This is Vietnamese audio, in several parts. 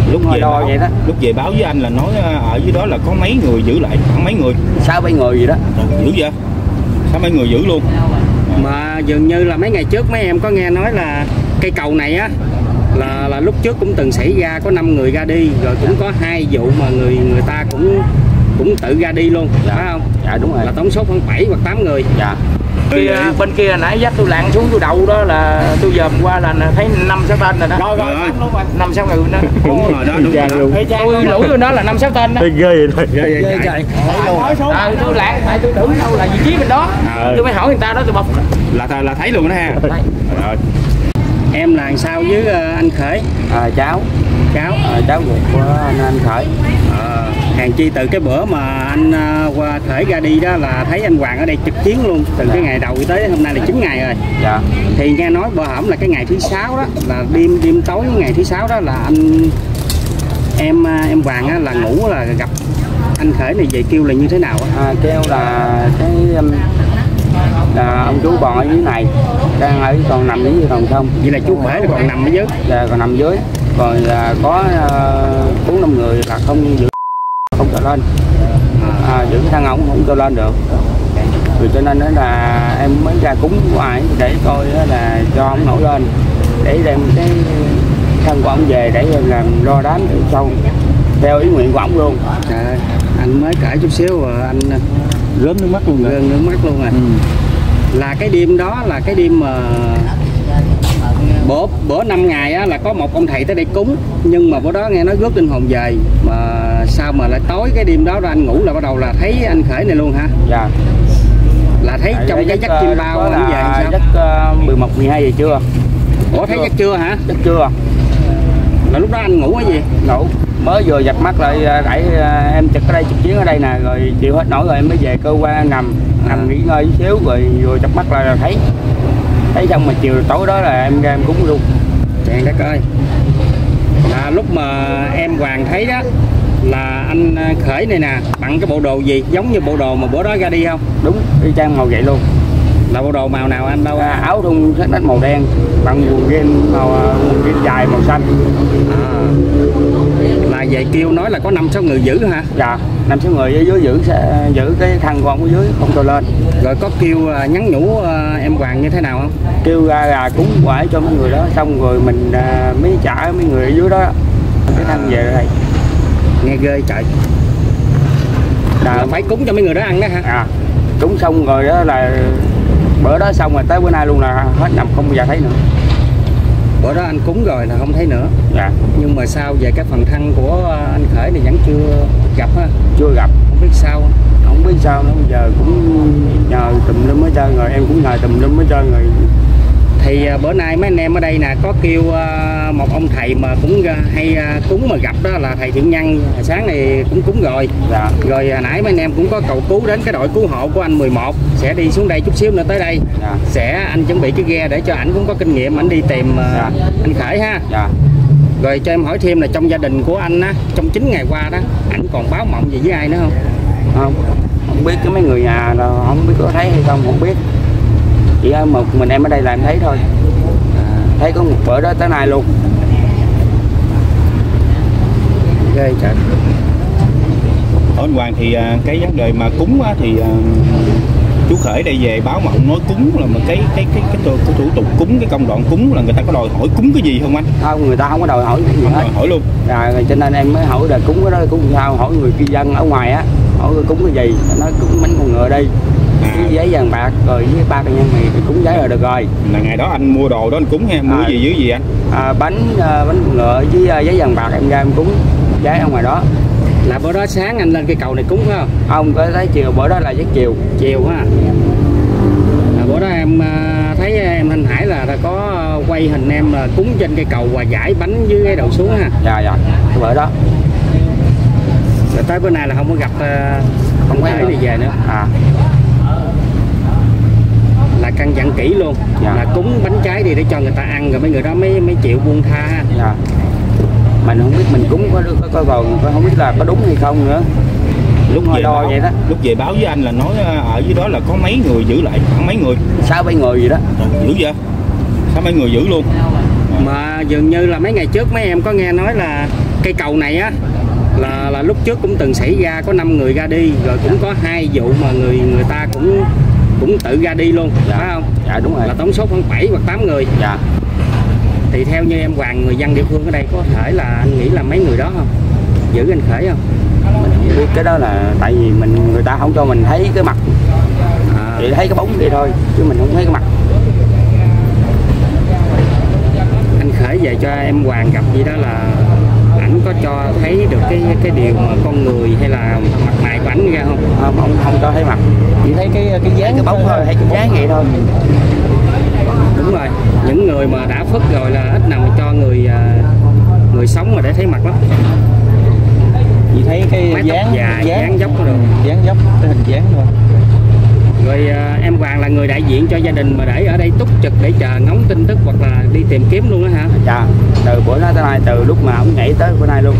Lúc về đo báo, vậy đó. lúc về báo với anh là nói ở dưới đó là có mấy người giữ lại, khoảng mấy người? 6-7 người gì đó. Dữ vậy? Sao mấy người giữ luôn? Mà dường như là mấy ngày trước mấy em có nghe nói là cây cầu này á là lúc trước cũng từng xảy ra có 5 người ra đi, rồi cũng có 2 vụ mà người ta cũng tự ra đi luôn, phải không? Dạ đúng rồi. Là tổng số khoảng 7 hoặc 8 người. Dạ. Bên kia nãy dắt tôi lặn xuống tôi đậu đó là tôi dòm qua là thấy 5-6 tên rồi đó. Rồi 5-6 người đó. đúng rồi đó, đúng rồi đó. Tôi lũi bên đó là 5-6 tên đó. Ghê vậy Ghê chạy. Tôi lặn tại tôi tưởng đâu là vị trí bên đó. Tôi mới hỏi người ta đó, tôi bọc Là thấy luôn đó ha. Rồi. Em là sao với anh Khởi? Cháu ruột của anh Khởi. Hàng chi từ cái bữa mà anh qua Khởi ra đi đó là thấy anh Hoàng ở đây trực chiến luôn từ cái ngày đầu tới hôm nay là 9 ngày rồi. Dạ. Thì nghe nói bữa hổm là cái ngày thứ 6 đó là đêm tối ngày thứ 6 đó là em Hoàng á, là ngủ là gặp anh Khởi này về kêu là như thế nào á? Kêu là cái là ông chú bò ở dưới này đang ở còn nằm dưới còn không. Vậy là chú Khởi là còn nằm ở dưới. Dạ còn nằm dưới. Rồi có 4-5 người là không giữ, không cho lên. Giữ cái thằng ổng không cho lên được. Vì cho nên đó là em mới ra cúng ngoài để coi là cho ông nổi lên để đem cái thân của ông về để làm lo đám để sau theo ý nguyện của ông luôn. Trời ơi, anh mới kể chút xíu rồi anh Rớm nước mắt luôn rồi. rớm nước mắt luôn rồi. Là cái đêm đó là cái đêm mà bữa 5 ngày á, là có một ông thầy tới đây cúng, nhưng mà bữa đó nghe nói rước linh hồn về, mà sao mà lại tối cái đêm đó anh ngủ là bắt đầu là thấy anh Khởi này luôn hả? Dạ. Là thấy trong cái giấc chim bao anh về sao? Giấc 11-12 giờ trưa. Ủa thấy giấc trưa hả? Giấc trưa. Là lúc đó anh ngủ cái gì? Ngủ mới vừa dập mắt lại đẩy em trực ở đây, trực chiến ở đây nè, rồi chịu hết nổi rồi em mới về cơ quan nằm nghỉ ngơi chút xíu, rồi vừa chập mắt lại là thấy xong mà chiều tối đó là em ra em cúng luôn. Trời đất ơi. Là lúc mà em Hoàng thấy đó là anh Khởi này nè bận cái bộ đồ gì giống như bộ đồ mà bữa đó ra đi không? Đúng, y chang màu vậy luôn. Là bộ đồ màu nào anh đâu? Áo thun sách đánh màu đen, bằng quần jean dài màu xanh. Là về kêu nói là có 5-6 người giữ hả? Dạ, 5-6 người ở dưới giữ cái thân của ông ở dưới không cho lên. Rồi có kêu nhắn nhủ em Hoàng như thế nào không? Kêu ra là cúng quải cho mấy người đó, xong rồi mình mới trả mấy người ở dưới đó cái thân về đây. Nghe ghê trời. Là phải cúng cho mấy người đó ăn đó hả? Cúng xong rồi đó là bữa đó xong rồi tới bữa nay luôn là hết năm không bao giờ thấy nữa. Bữa đó anh cúng rồi là không thấy nữa. Dạ. Nhưng mà sao về cái phần thân của anh Khởi thì vẫn chưa gặp ha? Chưa gặp. Không biết sao. Không biết sao nữa, bây giờ cũng nhờ tùm lum hết trơn rồi, em cũng nhờ tùm lum hết trơn rồi. Thì bữa nay mấy anh em ở đây nè có kêu một ông thầy mà cũng hay cúng mà gặp đó là thầy Thiện Nhân, sáng này cũng cúng rồi. Dạ. Rồi nãy mấy anh em cũng có cầu cứu đến cái đội cứu hộ của anh 11 sẽ đi xuống đây chút xíu nữa tới đây. Dạ. Sẽ anh chuẩn bị cái ghe để cho ảnh cũng có kinh nghiệm ảnh đi tìm anh Khởi ha. Dạ. Rồi cho em hỏi thêm là trong gia đình của anh á, trong 9 ngày qua đó ảnh còn báo mộng gì với ai nữa không? Không biết cái mấy người nhà là không biết có thấy hay không biết. Chỉ một mình em ở đây là em thấy thôi. Thấy có một bữa đó tới nay luôn. Ghê trời. Ở anh Hoàng thì cái vấn đề mà cúng á, thì chú Khởi đây về báo mộng nói cúng là một cái thủ tục cúng, cái công đoạn cúng là người ta có đòi hỏi cúng cái gì không anh? Không, người ta không có đòi hỏi gì hết. Hỏi luôn. Rồi cho nên em mới hỏi là cúng cái đó cúng sao, hỏi người cư dân ở ngoài á, hỏi cúng cái gì, nói cúng bánh con ngựa đi. Với giấy vàng bạc rồi với 3 cây nhang mì thì cúng giấy là được rồi. Là ngày đó anh mua đồ đó anh cúng ha, mua gì dưới gì anh? Bánh con ngựa với giấy vàng bạc em ra em cúng giấy ở ngoài đó. Là bữa đó sáng anh lên cây cầu này cúng phải không? Không, có thấy chiều, bữa đó là giấc chiều. Chiều ha. Bữa đó em thấy em Thanh Hải là có quay hình em là cúng trên cây cầu và giải bánh dưới cái đầu xuống ha. Dạ, cái bữa đó. Rồi tới bữa nay là không có gặp không có thể về nữa. Là căn dặn kỹ luôn. Dạ. Là cúng bánh trái đi để cho người ta ăn rồi mấy người đó mới chịu buông tha ha. Dạ. Mình không biết mình cúng có còn không biết là có đúng hay không nữa. Lúc về đo báo, vậy đó. Lúc về báo với anh là nói ở dưới đó là có mấy người giữ lại, khoảng mấy người? 6-7 người gì đó. Dữ vậy? Sao mấy người giữ luôn? Mà dường như là mấy ngày trước mấy em có nghe nói là cây cầu này á là lúc trước cũng từng xảy ra có 5 người ra đi, rồi cũng có 2 vụ mà người ta cũng tự ra đi luôn, phải không? Dạ đúng rồi. Là tổng số khoảng 7 hoặc 8 người. Dạ. Thì theo như em Hoàng, người dân địa phương ở đây có thể là anh nghĩ là mấy người đó không? Giữ anh Khởi không? Mình không biết cái đó là tại vì người ta không cho mình thấy cái mặt, chỉ thấy cái bóng vậy thôi chứ mình không thấy cái mặt. Anh Khởi về cho em Hoàng gặp gì đó là ảnh có cho thấy được cái điều mà con người hay là mặt mày của ảnh ra không? Không cho thấy mặt, chỉ thấy cái dáng cái bóng thôi, thấy cái dáng vậy thôi. Đúng rồi, những người mà đã phất rồi là ít nào mà cho người sống mà để thấy mặt lắm. Chỉ thấy cái dáng dốc rồi, dáng dốc, cái hình dáng thôi. Rồi em Hoàng là người đại diện cho gia đình mà để ở đây túc trực để chờ ngóng tin tức hoặc là đi tìm kiếm luôn đó hả? Dạ, từ bữa đó tới nay, từ lúc mà ông nhảy tới bữa nay luôn.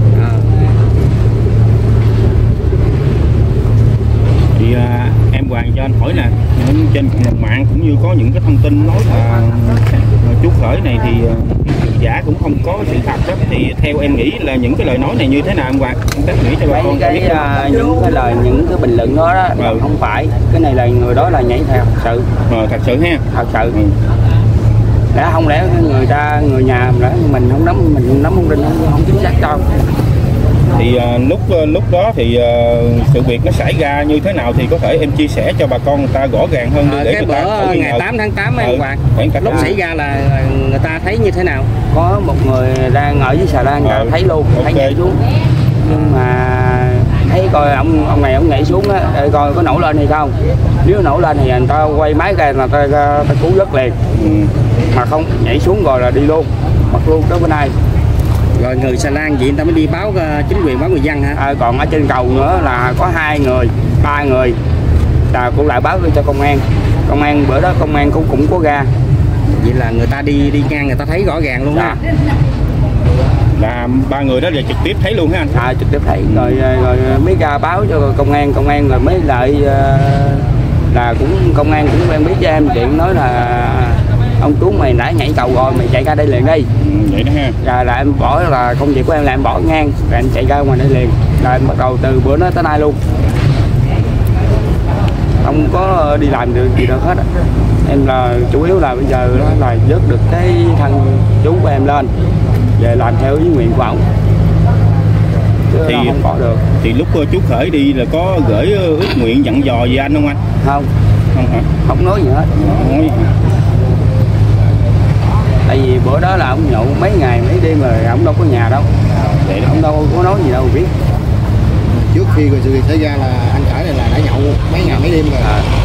Thì em Hoàng cho anh hỏi nè, trên cộng đồng mạng cũng như có những cái thông tin nói là chú Khởi này thì giả cũng không có sự thật đó, thì theo em nghĩ là những cái lời nói này như thế nào em Hoàng? Các nghĩ cho bà con biết những cái lời, những cái bình luận đó không phải, cái này là người đó là nhảy theo thật sự. Thật sự ha? Thật sự. Đã không lẽ người nhà mình không nắm thông tin không chính xác đâu. Thì lúc đó thì sự việc nó xảy ra như thế nào thì có thể em chia sẻ cho bà con người ta rõ ràng hơn để cái người ta bữa ngày 8 tháng 8 em Hoàng, lúc xảy ra là người ta thấy như thế nào? Có một người đang ở dưới xà lan thấy luôn, thấy nhảy xuống, nhưng mà thấy coi ông này ông nhảy xuống á, để coi có nổi lên hay không. Nếu nổi lên thì người ta quay máy ra là ta cứu vớt liền. Mà không nhảy xuống rồi là đi luôn, mặc luôn tới bữa nay. Rồi người xà lan vậy người ta mới đi báo chính quyền, báo người dân hả? Còn ở trên cầu nữa là có 2 người, 3 người là cũng lại báo cho công an. Công an bữa đó công an cũng có ra. Vậy là người ta đi ngang người ta thấy rõ ràng luôn á. Là 3 người đó là trực tiếp thấy luôn hả anh? Trực tiếp thấy rồi mới ra báo cho công an rồi mới lại là cũng công an cũng quen biết cho em chuyện nói là ông chú mày đã nhảy cầu rồi, mày chạy ra đây liền đi. Vậy đó ha. Rồi là em bỏ, là công việc của em là em bỏ ngang rồi em chạy ra ngoài đây liền. Rồi em bắt đầu từ bữa đó tới nay luôn, không có đi làm được gì đâu hết. Em là chủ yếu là bây giờ đó là vớt được cái thân chú của em lên về làm theo ý nguyện của ông, chứ thì không bỏ được. Thì lúc chú Khởi đi là có gửi ước nguyện dặn dò gì anh không anh? Không hả? Không nói gì hết. Nói. Tại vì bữa đó là ông nhậu mấy ngày mấy đêm rồi, ông đâu có nhà đâu, vậy ông đâu có nói gì đâu biết. Trước khi sự việc xảy ra là anh Khởi này là đã nhậu mấy ngày mấy đêm rồi.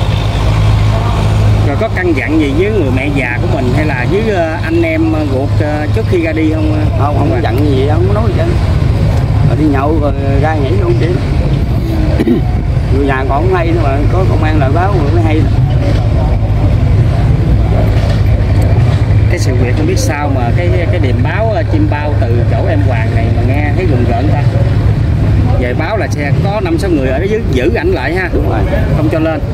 Rồi có căn dặn gì với người mẹ già của mình hay là với anh em ruột trước khi ra đi không? Không có dặn gì, không có nói gì hết. Rồi đi nhậu rồi ra nhảy luôn chị. Người nhà còn không hay nữa mà có công an lại báo rồi mới hay. Cái sự việc không biết sao mà cái điềm báo chim bao từ chỗ em Hoàng này mà nghe thấy rùng rợn ta. Về báo là xe có 5-6 người ở đó giữ ảnh lại ha. Đúng rồi. Không cho lên.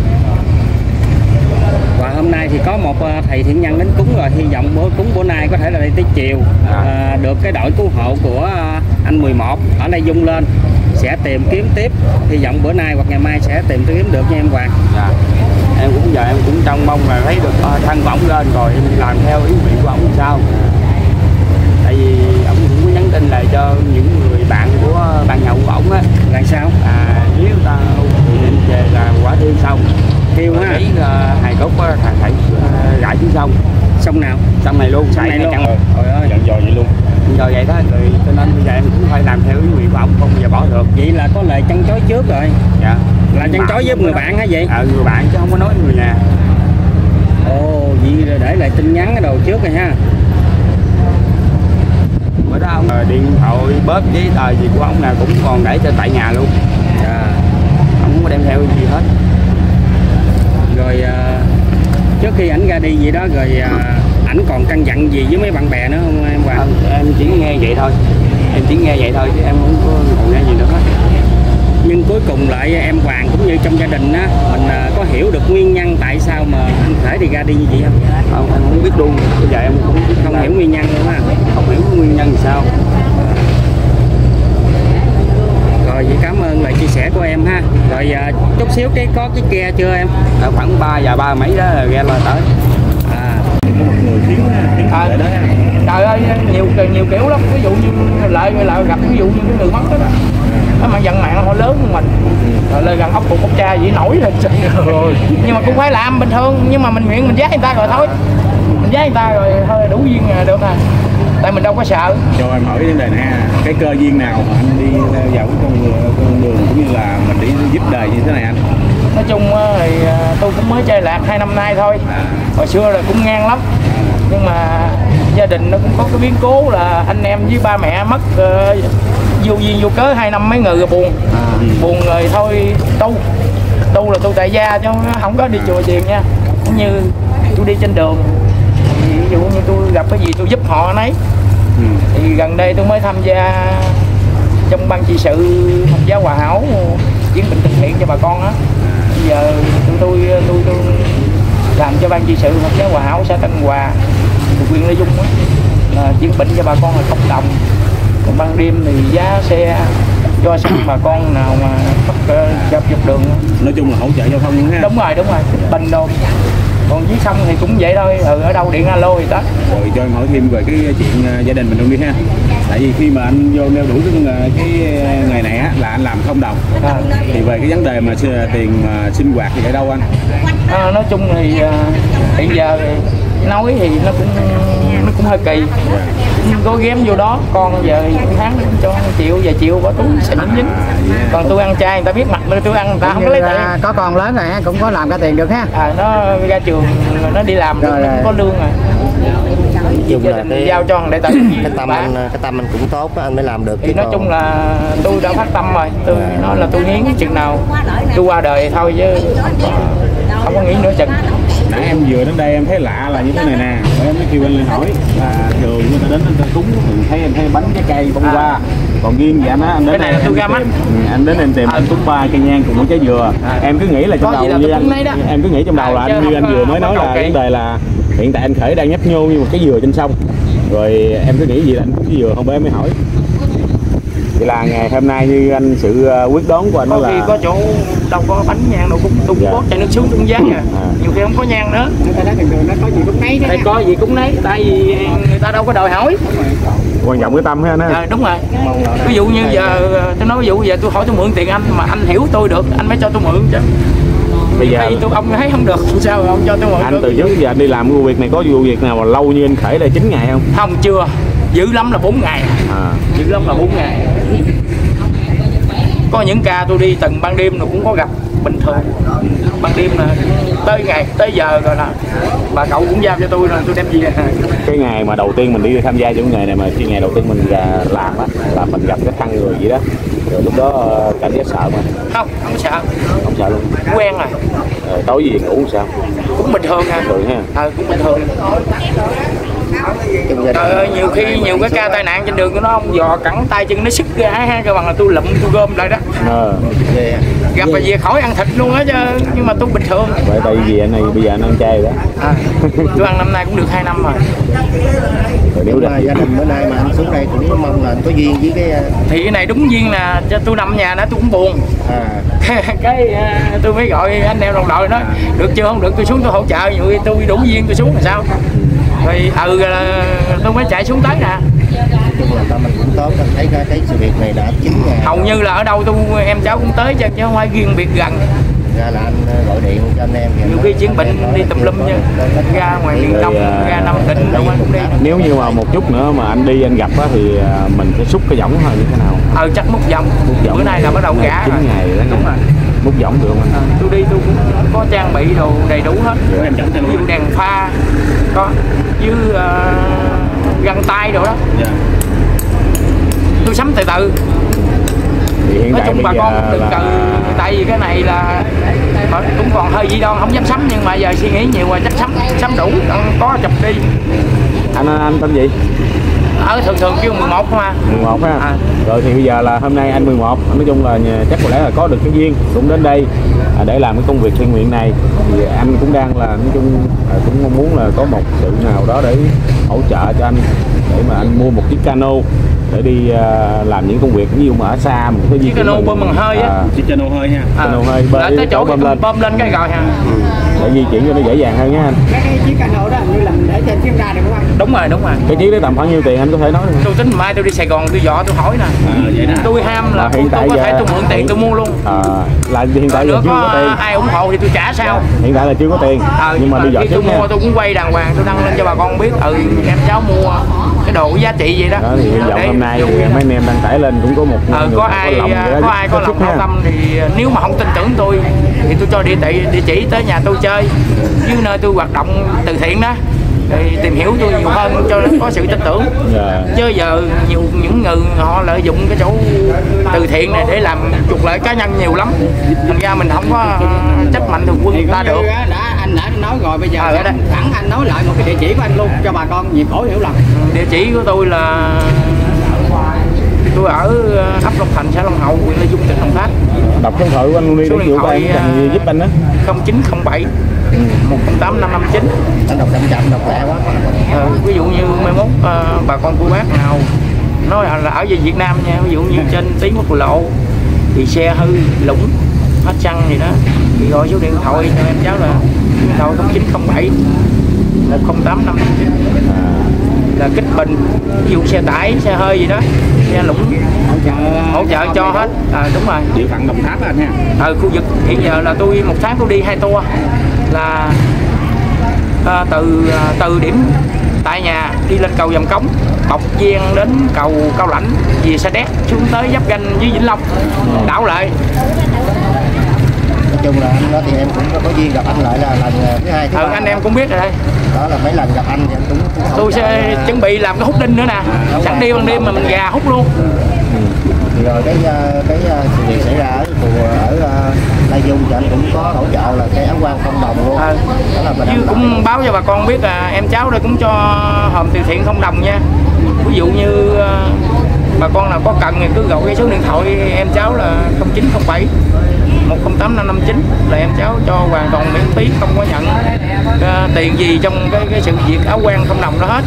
Và hôm nay thì có một thầy thiện nhân đến cúng rồi, hy vọng cúng bữa nay có thể là đi tới chiều được cái đội cứu hộ của anh 11 ở Lai Dung lên sẽ tìm kiếm tiếp, hy vọng bữa nay hoặc ngày mai sẽ tìm kiếm được nha em Hoàng. Em cũng giờ em cũng trông mong là thấy được thân của ổng lên rồi em làm theo ý nguyện của ổng sao. Tại vì ổng cũng có nhắn tin lại cho những người bạn của bạn nhậu của ổng á là sao? Nếu ta em về là quả thiêu xong thiêu ha, thấy hài cốt phải rải xuống sông. Sông nào? Sông này luôn. Sông này luôn. Trời ơi, dặn dò vậy luôn. Rồi vậy đó, rồi cho nên bây giờ em cũng phải làm theo ý nguyện của ổng, không bao giờ bỏ được. Vậy là có lời chăn chối trước rồi. Dạ. Là chăn chối với người bạn hả vậy? Người bạn chứ không có nói người nhà. Ồ, vậy để lại tin nhắn cái đầu trước rồi ha. Bữa đó ông điện thoại bóp giấy tờ gì của ông là cũng còn để cho tại nhà luôn. Ông không có đem theo gì hết. Rồi trước khi ảnh ra đi vậy đó rồi ảnh còn căn dặn gì với mấy bạn bè nữa không em Hoàng? Em chỉ nghe vậy thôi. Em chỉ nghe vậy thôi chứ em không có còn nghe gì nữa hết. Nhưng cuối cùng lại em Hoàng cũng như trong gia đình á, mình có hiểu được nguyên nhân tại sao mà anh Khởi thì ra đi như vậy không? Không, em không biết luôn. Bây giờ em cũng không hiểu nguyên nhân luôn á. Không hiểu nguyên nhân thì sao. Rồi vậy cảm ơn lời chia sẻ của em ha. Rồi chút xíu có cái ghe chưa em? Khoảng 3 giờ 3 mấy đó là ghe lên tới. Có một người khiến lại đó. Trời ơi, nhiều kiểu lắm. Ví dụ như lại gặp ví dụ như cái người mất đó, mà dân mạng họ lớn hơn mình, rồi gần ốc bụng ốc cha vậy nổi lên rồi. Nhưng mà cũng phải làm bình thường, nhưng mà mình nguyện mình giá người ta rồi thôi, mình giá người ta rồi thôi đủ duyên được à, tại mình đâu có sợ. Cho em hỏi vấn đề này, cái cơ duyên nào mà anh đi vào cái con đường cũng như là mình đi giúp đời như thế này anh? Nói chung thì tôi cũng mới chơi lạc 2 năm nay thôi, hồi xưa là cũng ngang lắm, nhưng mà gia đình nó cũng có cái biến cố là anh em với ba mẹ mất vô duyên vô cớ 2 năm mấy người rồi buồn, buồn rồi thôi tu là tu tại gia chứ không có đi chùa chiền nha. Cũng như tôi đi trên đường, ví dụ như tôi gặp cái gì tôi giúp họ nấy. Thì gần đây tôi mới tham gia trong ban trị sự Phật giáo Hòa Hảo chiến bệnh từ thiện cho bà con á. Bây giờ tôi làm cho ban trị sự Phật giáo Hòa Hảo xã Tân Hòa, huyện Lê Dung á, là chiến bệnh cho bà con là cộng đồng. Còn ban đêm thì giá xe cho sẵn bà con nào mà gặp dọc đường. Nói chung là hỗ trợ giao thông luôn ha. Đúng rồi, bình đồ. Còn dưới sông thì cũng vậy thôi, ở đâu điện alo thì đó. Rồi cho em hỏi thêm về cái chuyện gia đình mình luôn đi ha. Tại vì khi mà anh vô nêu đủ cái ngày này á là anh làm không đồng, thì về cái vấn đề mà tiền mà sinh hoạt thì ở đâu anh? Nói chung thì hiện giờ nói thì nó cũng hơi kỳ, có ghém vô đó. Con giờ thì tháng nó cũng cho 1 triệu, vài triệu bỏ túi xịn dính. Còn tôi ăn chay người ta biết mặt tôi ăn, người ta không có lấy tiền. Có con lớn rồi cũng có làm ra tiền được ha. Nó ra trường nó đi làm được, nó cũng có lương rồi. Chung là cái giao cho đệ tử cái tâm anh cũng tốt anh mới làm được. Thì nói chung là tôi đã phát tâm rồi, tôi nói là tôi hiến chừng nào tôi qua đời thôi chứ không có nghĩ nữa chừng. Nãy em vừa đến đây em thấy lạ là như thế này nè, em mới kêu anh lên hỏi là thường người ta đến người ta cúng thường thấy em thấy bánh trái cây bông hoa, còn riêng vậy anh đến cái này là tôi ra mắt. Anh đến em tìm anh cúng 3 cây nhang cùng với trái dừa. Em cứ nghĩ là trong đầu như anh, em cứ nghĩ trong đầu là anh như anh vừa mới nói là vấn đề là hiện tại anh Khởi đang nhấp nhô như một cái dừa trên sông, rồi em cứ nghĩ gì là anh cúng cái dừa, không phải em mới hỏi. Vậy là ngày hôm nay như anh sự quyết đoán của anh đó là có chỗ đâu có bánh nhang đâu cũng tung bót chai nước xuống tung giá à. Nhiều khi không có nhang nữa. Nó có gì cũng nấy đó. Có gì cũng nấy, tại vì người ta đâu có đòi hỏi. Quan trọng cái tâm ha anh ha. Đúng rồi. Ví dụ như giờ tôi nói ví dụ giờ tôi hỏi tôi mượn tiền anh mà anh hiểu tôi được, anh mới cho tôi mượn chứ. Bây giờ tôi ông thấy không được sao ông cho tôi mượn. Anh từ trước giờ anh đi làm cái vụ việc này có vụ việc nào mà lâu như anh Khởi đây 9 ngày không? Không, chưa. Dữ lắm là 4 ngày. Dữ lắm là 4 ngày. Có những ca tôi đi từng ban đêm rồi cũng có gặp bình thường. Ban đêm là tới giờ rồi là bà cậu cũng giao cho tôi rồi tôi đem về. Cái ngày mà đầu tiên mình đi tham gia trong nghề này, mà khi ngày đầu tiên mình làm á là mình gặp cái thằng người vậy đó, rồi lúc đó cảm giác sợ mà không sợ, không sợ luôn, quen rồi. Tối gì ngủ sao cũng bình thường ha. Cũng bình thường. Trời ơi, nhiều cái ca tai nạn trên đường của nó ông dò cẳng tay chân nó sức ra ha, cơ bằng là tôi lụm tôi gom lại đó. Gặp là về khỏi ăn thịt luôn á chứ, nhưng mà tôi bình thường. Vậy tại vì anh này bây giờ anh ăn chay đó. Tôi ăn năm nay cũng được 2 năm rồi. Nếu là gia đình bữa nay mà anh xuống đây cũng mong là anh có duyên với cái thì cái này đúng duyên là cho tôi nằm ở nhà đó tôi cũng buồn. Cái tôi mới gọi anh em đồng đội nói được chưa, không được tôi xuống tôi hỗ trợ, nhiều khi tôi đủ duyên tôi xuống là sao. Rồi tôi mới chạy xuống tới nè. Chung là tâm mình cũng tốt, anh thấy cái sự việc này đã 9 ngày. Hầu như là ở đâu em cháu cũng tới chứ không phải riêng biệt gần. Ra là anh gọi điện cho anh em. Nhiều khi chiến bệnh đi tùm lum chứ, ra ngoài miền Đông, ra Nam Định đâu anh cũng đi. Nếu như mà một chút nữa mà anh đi anh gặp á thì mình sẽ xúc cái võng hay như thế nào? Chắc múc võng. Bữa nay là bắt đầu gã 9 ngày đó. Đúng rồi. Múc võng được không? Tôi đi tôi cũng có trang bị đồ đầy đủ hết. Ví dụ đèn pha có với găng tay đồ đó. Tôi sắm từ từ. Nói chung bà con đừng cần, tại vì cái này là cũng còn hơi dị đoan không dám sắm, nhưng mà giờ suy nghĩ nhiều rồi chắc sắm đủ, có chụp đi. Anh tên gì? Thường kêu 11 không à? 11 ha. Rồi thì bây giờ là hôm nay anh 11, nói chung là chắc có lẽ là có được cái duyên cũng đến đây để làm cái công việc thiện nguyện này, thì anh cũng đang là nói chung cũng mong muốn là có một sự nào đó để hỗ trợ cho anh để mà anh mua một chiếc cano để đi làm những công việc ví dụ mà ở xa một cái chiếc cano bơm bằng hơi á, chiếc cano hơi ha, cano hơi tới chỗ bơm lên cái rồi ha, để di chuyển cho nó dễ dàng hơn nhé anh. Cái chiếc cano đó như là để trên chiếc ra được không anh? Đúng rồi. Cái chiếc đấy tầm khoảng nhiêu tiền anh có thể nói được? Tôi tính mai tôi đi Sài Gòn tôi dọ tôi hỏi nè. Tôi ham là hiện tại tôi có giờ... thể tôi mượn tiền tôi mua luôn. Là hiện tại giờ chưa có tiền. Ai ủng hộ thì tôi trả sau. Hiện tại là chưa có tiền. Nhưng mà đi dọ trước tôi mua tôi cũng quay đàng hoàng, tôi đăng lên cho bà con biết em cháu mua cái đồ giá trị vậy đó. Đó thì hy vọng hôm nay mấy anh em đăng tải lên cũng có một có ai có lòng hảo tâm thì nếu mà không tin tưởng tôi thì tôi cho địa chỉ tới nhà tôi chơi, chứ nơi tôi hoạt động từ thiện đó thì tìm hiểu tôi nhiều hơn cho nó có sự tin tưởng. Chứ giờ những người họ lợi dụng cái chỗ từ thiện này để làm trục lợi cá nhân nhiều lắm, thành ra mình không có trách mạnh thường quân người ta được. Anh đã nói rồi, bây giờ thẳng anh nói lại một cái địa chỉ của anh luôn cho bà con dịp khỏi hiểu lầm. Địa chỉ của tôi là tôi ở ấp Long Thành, xã Long Hậu, huyện Lê Dung, tỉnh Đồng Tháp. Đọc số điện thoại của anh luôn đi, để chịu của em cần giúp anh đó. 0907 108 559. Anh đọc chậm đọc lẹ quá. Ví dụ như mai mốt bà con cô bác nào nói là ở về Việt Nam nha, ví dụ như trên tí quốc lộ thì xe hư lũng hết xăng gì đó thì gọi số điện thoại cho em cháu là điện thoại 0907 108 559 là kích bình, ví dụ xe tải, xe hơi gì đó, xe lũng hỗ trợ cho hết. Đúng rồi. Địa phận Đồng Tháp anh ha. Khu vực hiện giờ là tôi một tháng tôi đi 2 tour là từ điểm tại nhà đi lên cầu Dầm Cống, Bọc Giang đến cầu Cao Lãnh, về Sa Đéc xuống tới giáp ranh với Vĩnh Long, đảo lại. Nói chung là anh đó thì em cũng có duyên gặp anh lại là lần thứ hai. Anh em cũng biết rồi đây. Đó là mấy lần gặp anh thì anh cũng tôi sẽ chuẩn bị làm cái hút đinh nữa nè, sẵn đi ban đêm mà mình gà hút luôn. Rồi cái sự việc xảy ra ở Lai Dung thì anh cũng có hỗ trợ là cái áo quan không đồng luôn. Đó là chứ cũng báo cho bà con biết em cháu đây cũng cho hòm từ thiện không đồng nha. Ví dụ như bà con nào có cần thì cứ gọi cái số điện thoại em cháu là 0907 108 559 là em cháu cho hoàn toàn miễn phí, không có nhận tiền gì trong cái sự việc áo quan không đồng đó hết.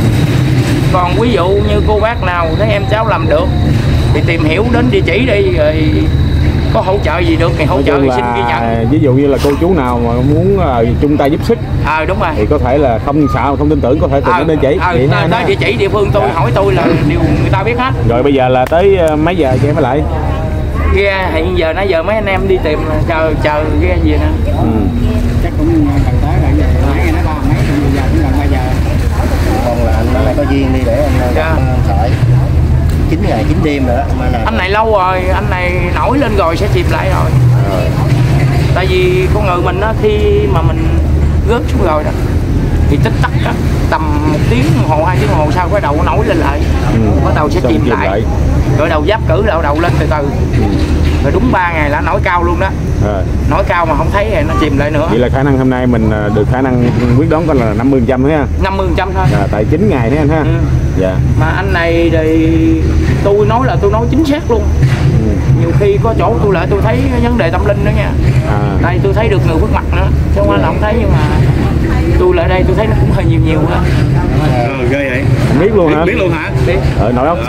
Còn ví dụ như cô bác nào thấy em cháu làm được thì tìm hiểu đến địa chỉ đi, rồi có hỗ trợ gì được thì hỗ trợ thì xin ghi nhận. Ví dụ như là cô chú nào mà muốn chung tay giúp sức đúng rồi, thì có thể là không sợ không tin tưởng có thể tìm đến địa chỉ. Tới địa chỉ địa phương tôi hỏi tôi là điều người ta biết hết. Rồi bây giờ là tới mấy giờ cho em mới lại? Ghe hiện giờ nãy giờ mấy anh em đi tìm chờ ghe gì nè. Chắc cũng cần tới rồi, nãy nghe nói 3 mấy giờ cũng gần 3 giờ. Còn là anh có duyên đi để anh sợi 9 ngày 9 đêm nữa mà là anh này lâu rồi, anh này nổi lên rồi sẽ chìm lại rồi. Tại vì con người mình á, khi mà mình rớt xuống rồi đó thì tích tắc đó, tầm 1 tiếng đồng hồ 2 tiếng đồng hồ sau cái đầu nó nổi lên lại, bắt đầu sẽ chìm lại. Rồi đầu giáp cử đầu lên từ từ. Rồi đúng 3 ngày là nổi cao luôn đó. Nổi cao mà không thấy thì nó chìm lại nữa. Vậy là khả năng hôm nay mình được khả năng quyết đoán coi là 50% thôi ha. 50% thôi. Tại 9 ngày đấy anh ha. Dạ. Mà anh này thì tôi nói chính xác luôn. Nhiều khi có chỗ tôi lại tôi thấy vấn đề tâm linh nữa nha. Đây tôi thấy được người khuất mặt nữa, chứ không phải là không thấy, nhưng mà tôi lại đây tôi thấy nó cũng hơi nhiều đó. Ghê vậy. Không biết luôn hả? Biết luôn hả? Nổi ốc.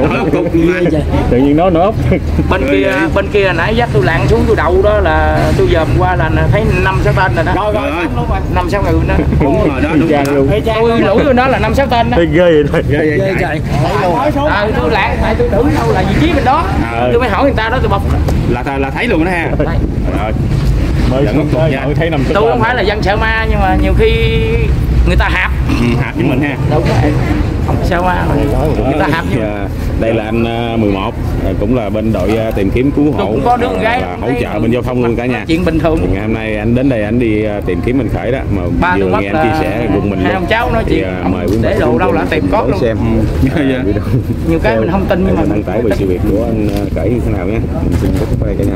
Tự nhiên nó nổi ốc. Bên kia là nãy dắt tôi lặn xuống tôi đậu đó là tôi dòm qua là thấy 5-6 tên rồi đó. Rồi 5-6 người đó. Đúng rồi đó, đúng rồi. Tôi lũi bên đó là 5-6 tên đó. Ghê vậy. Ghê trời. Tôi lặn tại tôi tưởng đâu là vị trí bên đó. Tôi mới hỏi người ta đó, tôi bọc là thấy luôn đó ha. Rồi. Tôi không phải là dân sợ ma, nhưng mà nhiều khi người ta hạp với mình ha. Đâu có không sao ma, người ta hạp. Đây là anh 11, cũng là bên đội tìm kiếm cứu hộ, cũng có đứa con gái hỗ trợ bên giao thông luôn cả nhà. Chuyện bình thường. Thì ngày hôm nay anh đến đây anh đi tìm kiếm anh Khởi đó, mà vừa nghe anh chia sẻ cùng mình hai ông cháu nói chuyện mời quý để đồ đâu là tìm cốt luôn xem. Nhiều cái mình không tin nhưng mà đăng tải về sự việc của anh Khởi như thế nào nhé. Mình xin kết thúc đây cả nhà.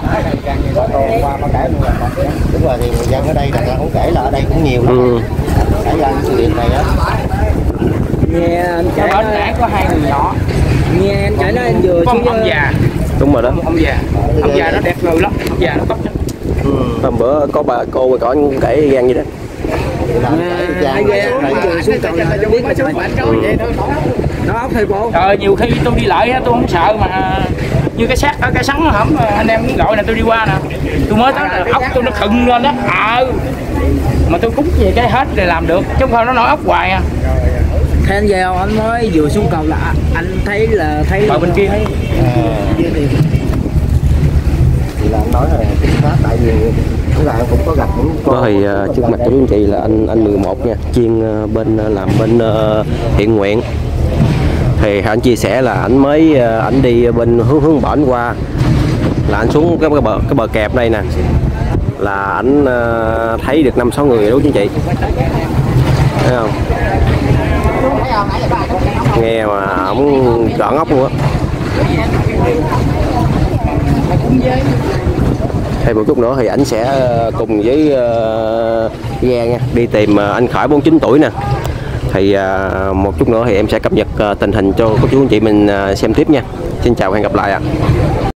Đúng rồi, thì người dân ở đây là không kể là ở đây cũng nhiều lắm. Xảy ra sự việc này á. Nghe anh kể nãy có 2 người nhỏ. Nghe anh kể nói anh vừa có một ông già. Đúng rồi đó. Ông già nó đẹp người lắm, ông già nó tóc. Hôm bữa có bà cô mà có kể gan gì đó. thấy ghê xuống cầu là biết là Đó ốc thầy bộ. Nhiều khi tôi đi lại tôi không sợ mà như cái xác ở cái sắn hổng anh em gọi này tôi đi qua nè, tôi mới tới là ốc tôi nó khựng lên đó. Mà tôi cúng về cái hết rồi làm được chứ không thôi nó nổi ốc hoài à. Thế anh về không? Anh mới vừa xuống cầu là anh thấy ở bên kia thì là anh nói là chính xác, tại vì cũng là cũng có gặp cũng đó. Thì trước mặt của anh chị là anh 11 nha, chuyên làm bên thiện nguyện. Thì anh chia sẻ là anh mới anh đi bên hướng bển qua là anh xuống cái bờ kẹp đây nè, là anh thấy được 5-6 người đúng chính chị, thấy không? Nghe mà ổng trợn ốc luôn á. Thêm một chút nữa thì anh sẽ cùng với Ghe nha đi tìm anh Khởi 49 tuổi nè. Thì một chút nữa thì em sẽ cập nhật tình hình cho các chú anh chị mình xem tiếp nha. Xin chào và hẹn gặp lại ạ.